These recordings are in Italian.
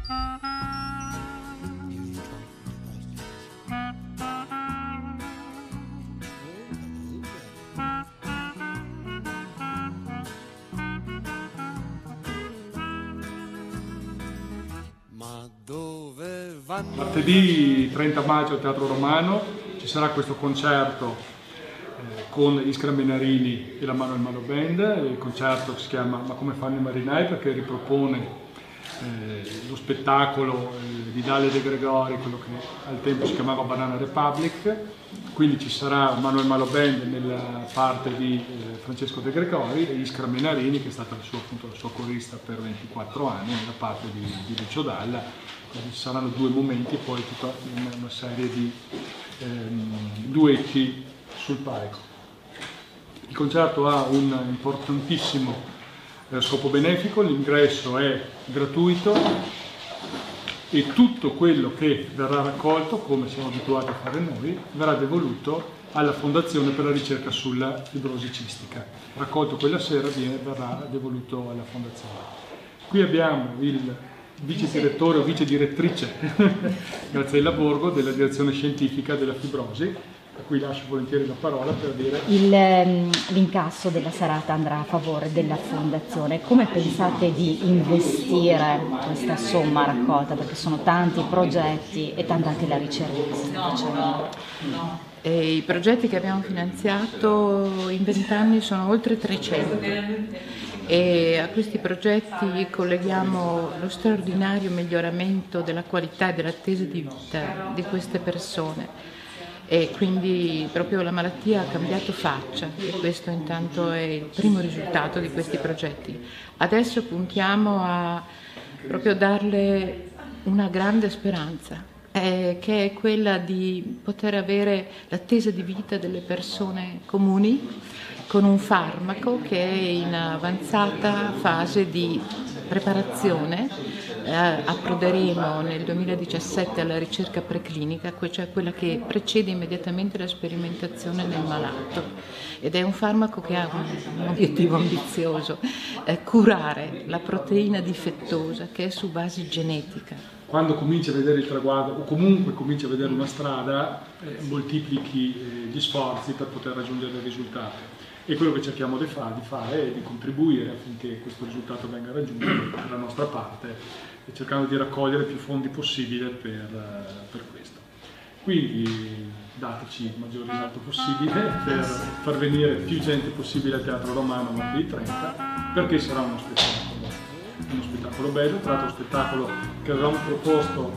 Martedì 30 maggio al Teatro Romano ci sarà questo concerto con Iskra Menarini e la Manuel Malo Band. Il concerto si chiama Ma come fanno i marinai, perché ripropone lo spettacolo di Dalia De Gregori, quello che al tempo si chiamava Banana Republic. Quindi ci sarà Manuel Malo Band nella parte di Francesco De Gregori e Iskra Menarini, che è stata appunto la sua corista per 24 anni, nella parte di Lucio Dalla. Quindi ci saranno due momenti e poi tutta una serie di duetti sul palco. Il concerto ha un importantissimo scopo benefico, l'ingresso è gratuito e tutto quello che verrà raccolto, come siamo abituati a fare noi, verrà devoluto alla Fondazione per la ricerca sulla fibrosi cistica. Raccolto quella sera verrà devoluto alla Fondazione. Qui abbiamo il vice direttore o vice direttrice Graziella Borgo della direzione scientifica della fibrosi, a cui lascio volentieri la parola per dire. L'incasso della serata andrà a favore della fondazione. Come pensate di investire questa somma raccolta? Perché sono tanti i progetti e tanta anche la ricerca che si sta facendo. I progetti che abbiamo finanziato in 20 anni sono oltre 300. E a questi progetti colleghiamo lo straordinario miglioramento della qualità e dell'attesa di vita di queste persone, e quindi proprio la malattia ha cambiato faccia, e questo intanto è il primo risultato di questi progetti. Adesso puntiamo a proprio darle una grande speranza, che è quella di poter avere l'attesa di vita delle persone comuni con un farmaco che è in avanzata fase di preparazione. Approderemo nel 2017 alla ricerca preclinica, cioè quella che precede immediatamente la sperimentazione nel malato, ed è un farmaco che ha un obiettivo ambizioso: curare la proteina difettosa che è su base genetica. Quando cominci a vedere il traguardo, o comunque cominci a vedere una strada, moltiplichi gli sforzi per poter raggiungere il risultato. E quello che cerchiamo di fare è di contribuire affinché questo risultato venga raggiunto per la nostra parte, cercando di raccogliere più fondi possibile per questo. Quindi dateci il maggior risalto possibile per far venire più gente possibile al Teatro Romano martedì 30, perché sarà uno spettacolo bello, tra l'altro spettacolo che avevamo proposto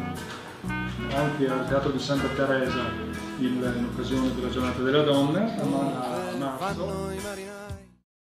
anche al Teatro di Santa Teresa in occasione della Giornata della Donna a marzo.